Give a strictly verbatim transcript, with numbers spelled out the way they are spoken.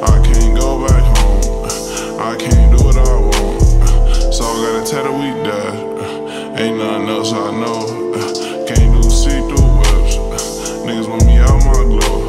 I can't go back home. I can't do what I want. So I gotta tell the weak dad. Ain't nothing else I know. Can't do see-through whips. Niggas want me out my glow.